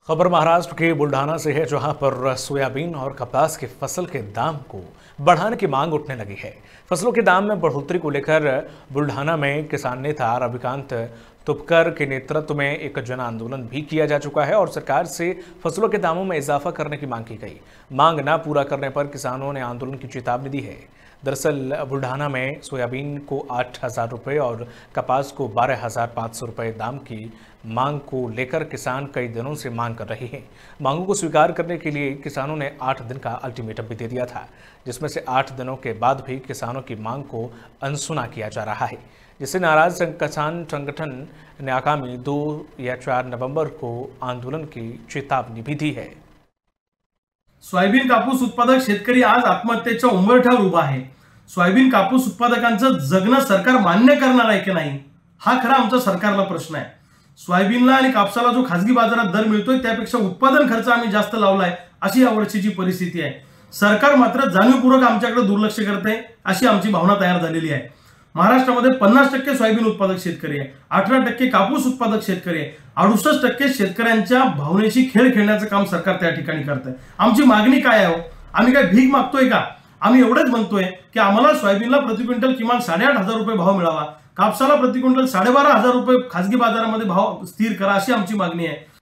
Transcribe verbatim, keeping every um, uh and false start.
खबर महाराष्ट्र के बुल्ढाना से है, जहां पर सोयाबीन और कपास की फसल के दाम को बढ़ाने की मांग उठने लगी है। फसलों के दाम में बढ़ोतरी को लेकर बुल्ढाना में किसान नेता रविकांत तुपकर के नेतृत्व में एक जन आंदोलन भी किया जा चुका है और सरकार से फसलों के दामों में इजाफा करने की मांग की गई। मांग न पूरा करने पर किसानों ने आंदोलन की चेतावनी दी है। दरअसल बुल्ढाना में सोयाबीन को आठ हजार रुपये और कपास को बारह हजार पाँच सौ रुपये दाम की मांग को लेकर किसान कई दिनों से मांग कर रहे हैं। मांगों को स्वीकार करने के लिए किसानों ने आठ दिन का अल्टीमेटम भी दे दिया था, जिसमें से आठ दिनों के बाद भी किसानों की मांग को अनसुना किया जा रहा है, जिससे नाराज किसान संगठन ने आगामी दो या चार नवंबर को आंदोलन की चेतावनी भी दी है। सोयाबीन कापूस उत्पादक शेतकरी आज आत्महत्येच्या उंबरठ्यावर उभा आहे। सोयाबीन कापूस उत्पादकांचं जगणं सरकार मान्य करणार आहे की नाही, हा खरा आमचा सरकारला प्रश्न आहे। सोयाबीनला आणि कापसाला जो खासगी बाजारात दर मिळतोय त्यापेक्षा उत्पादन खर्च आम्ही जास्त लावलाय, अशी यावर्षीची परिस्थिती आहे। सरकार मात्र जाणीवपूर्वक आमच्याकडे दुर्लक्ष करते, अशी आमची भावना तयार झालेली आहे। महाराष्ट्रामध्ये पन्नास टक्के सोयाबीन उत्पादक शेतकरी आहे, अठरा टक्के कापूस उत्पादक शेतकरी आहे, अडुसष्ट टक्के शेतकऱ्यांच्या भावनेशी खेळ खेळण्याचं काम सरकार त्या ठिकाणी करतंय। आमची मागणी काय आहे? आम्ही काय भीक मागतोय का? आम्ही एवढेच म्हणतोय की आम्हाला सोयाबीनला प्रति क्विंटल किमान साडेआठ हजार रुपये भाव मिळावा, कापसाला प्रति क्विंटल साडेबारा हजार रुपये खासगी बाजारामध्ये भाव स्थिर करा, अशी आमची मागणी आहे।